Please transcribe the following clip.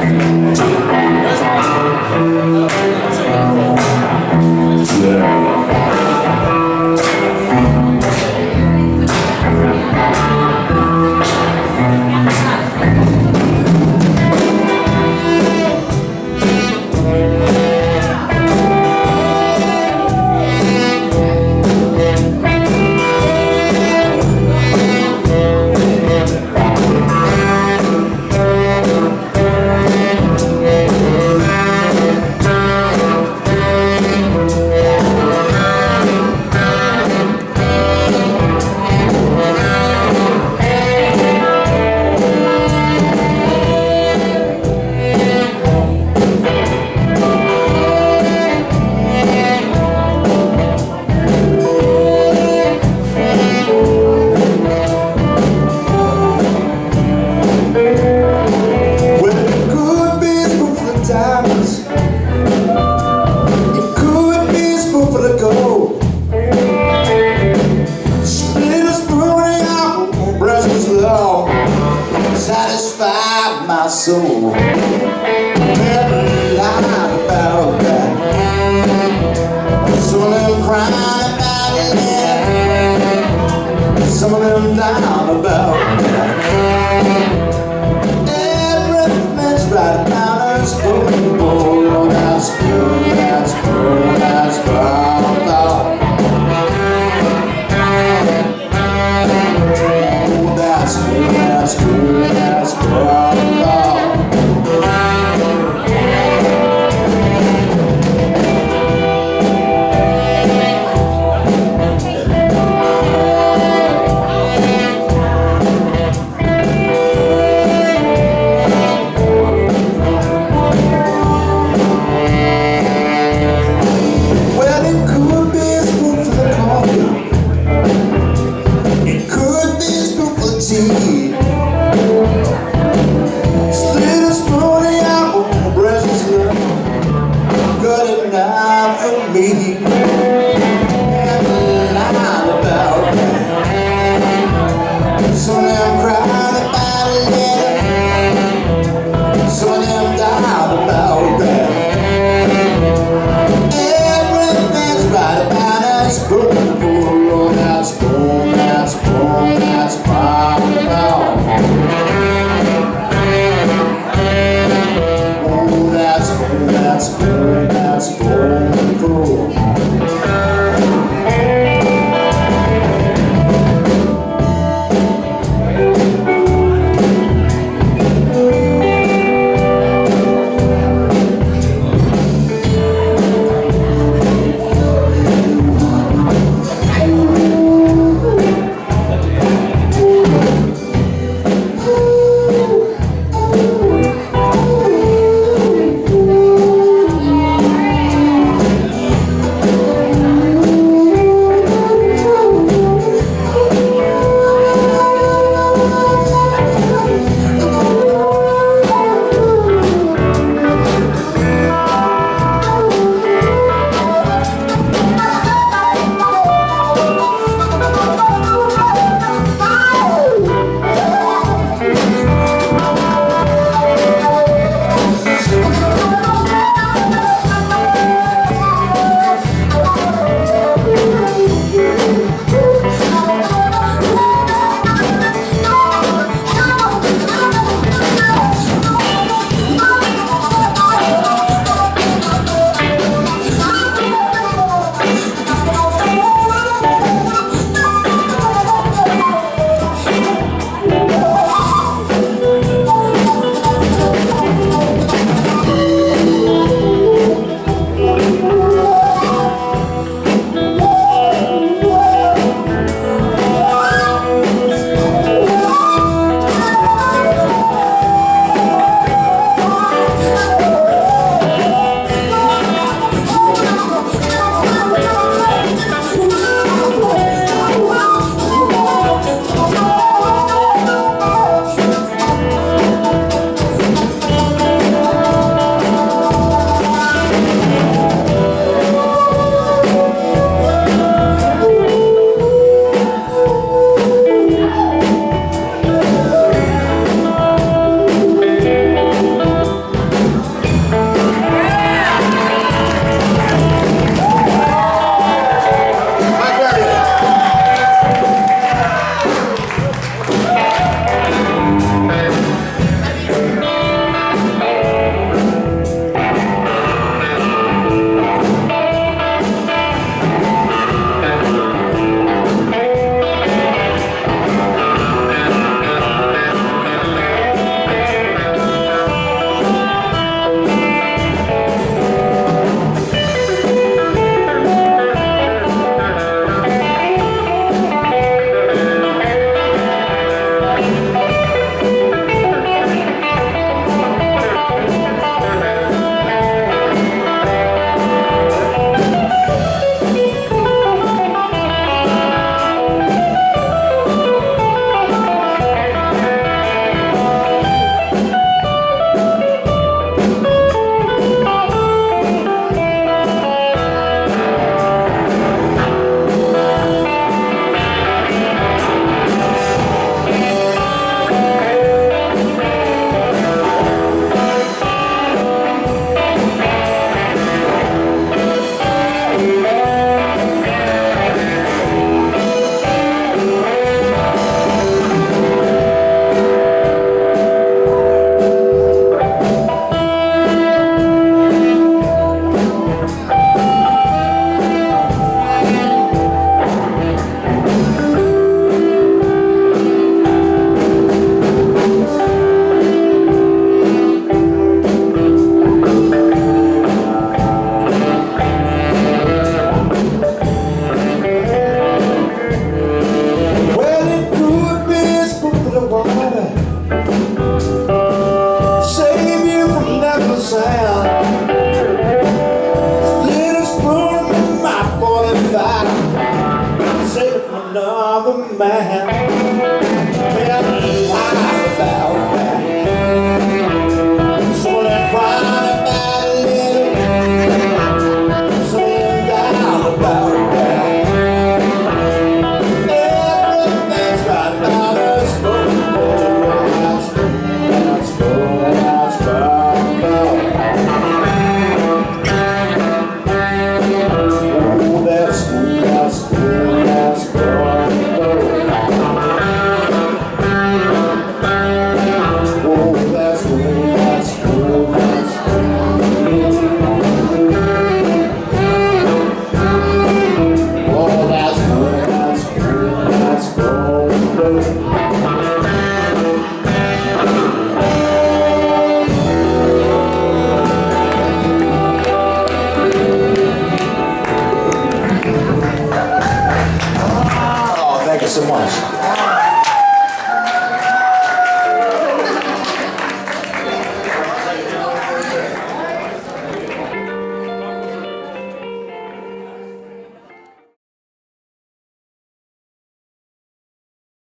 Satisfied my soul. Never lied about that. Some of them crying about it, some of them down about that. Everything's right about us. Boom, boom, that's boom, that's boom, that's boom. That's good, that's good, that's good. Well, it could be a spoon for the coffee. It could be a spoon for the tea. Good enough for me. Never lied about that. Some of them cried about it, some of them died about that. Everything's right about us. Boom, boom, that's boom, that's boom, that's boom. sound.